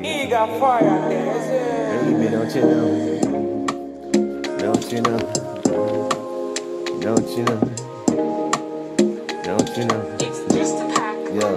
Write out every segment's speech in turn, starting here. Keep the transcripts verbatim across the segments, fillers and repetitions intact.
He got fire, baby, don't you know? Don't you know? Don't you know? Don't you know? It's just a pack. Yo.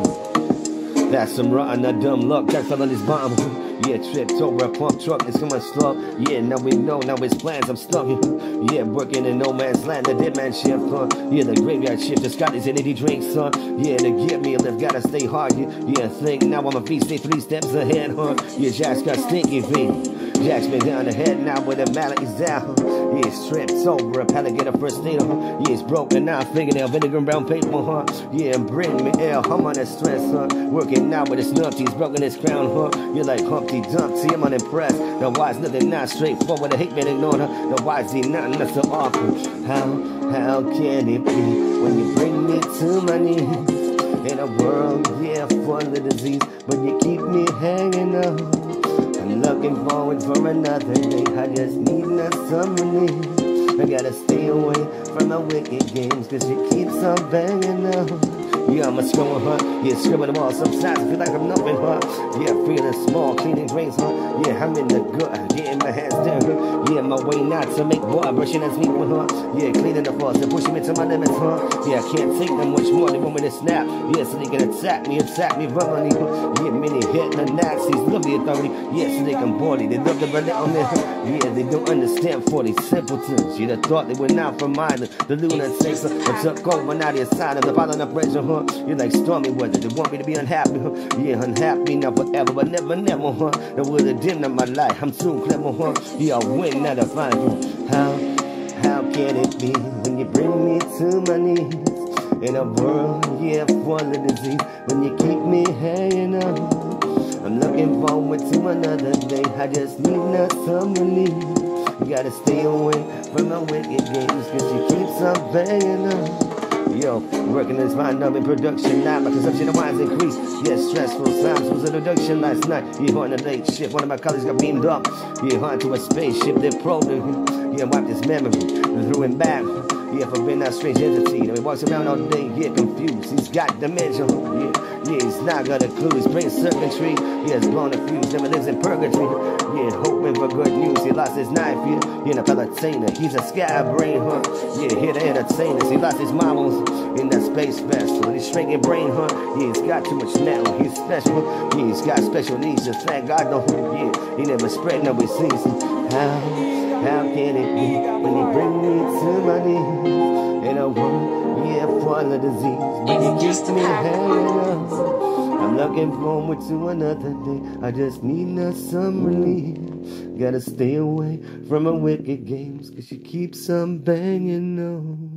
Mm. That's some rotten or dumb luck. That's all on this bomb. Yeah, tripped over a pump truck, it's coming slow. Yeah, now we know, now it's plans, I'm stuck. Yeah, working in no man's land, the dead man shift, huh? Yeah, the graveyard shift, the Scottish energy drinks, huh? Yeah, to get me a lift, gotta stay hard. Yeah, yeah, think now on my feet, stay three steps ahead, huh? Yeah, Jack's got stinky feet. Jack's been down the head now with a mallet, he's down. Yeah, stripped over a pallet, get a first aid, huh? Yeah, it's broken now, fingernail, vinegar and brown paper, huh? Yeah, bring me air, I'm on that stress, huh? Working now with his nuts, he's broken his crown, huh? You're like Humpty Dumpty, I'm unimpressed. Now why's nothing not straightforward, the hate man ignored her. Now why's he nothing that's so awkward? How, how can it be when you bring me to my knees? In a world, yeah, full of disease, but you keep me hanging on. I'm looking forward for another day. I just need a summer relief. I gotta stay away from the wicked games, cause she keeps on banging on. Yeah, I'm a screw huh? Yeah, screwing them all. Sometimes I feel like I'm nothing, huh? Yeah, feeling small, cleaning grains, huh? Yeah, I'm in the gut, getting my hands down, huh? Yeah, my way not to make water, brushing and sweeping, huh? Yeah, cleaning the floors and pushing me to my limits, huh? Yeah, I can't take them much more, they want me to snap. Yeah, so they can attack me, attack me, run me, huh? Yeah, many hit the Nazis, love the authority. Yeah, so they can body, they love the run on me, huh? Yeah, they don't understand for these simpletons. You'd have thought they were not from either. The lunatics, huh? I took over, now they're signing the bottom of pressure, huh? You're like stormy weather, they want me to be unhappy, huh? Yeah, unhappy now forever, but never, never, huh? The would have dimmed up my life, I'm too clever, huh? Yeah, I win, not a fine, huh? How, how can it be when you bring me to my knees? In a world, yeah, full of disease, when you keep me hanging on. I'm looking forward to another day, I just need not some relief. You gotta stay away from my wicked games, cause she keeps on banging on. Yo, working this fine up in production now, my consumption of wine's increased. Yeah, stressful times was an introduction last night. Yeah, on the late shift, one of my colleagues got beamed up. Yeah, onto a spaceship, they're probed him. Yeah, wiped his memory, and threw him back. Yeah, for being that strange entity. Now he walks around all day, yeah, confused. He's got dementia. Yeah, yeah, he's not got a clue. His brain circuitry, yeah, it's blown a fuse. Never lives in purgatory. Yeah, hoping for good news. He lost his knife, yeah, in a pelotiner. He's a sky-brain, huh? Yeah, here to entertain us. He lost his marbles in that space vessel. And he's shrinking brain, huh? Yeah, he's got too much metal. He's special. Yeah, he's got special needs. Just thank God, no, yeah, he never spread no disease. How, how can it be when you bring me to my knees? In a world, yeah, full of disease, but you keep me hanging on. I'm looking forward to another day. I just need us some relief. Gotta stay away from my wicked games, cause she keeps on banging on.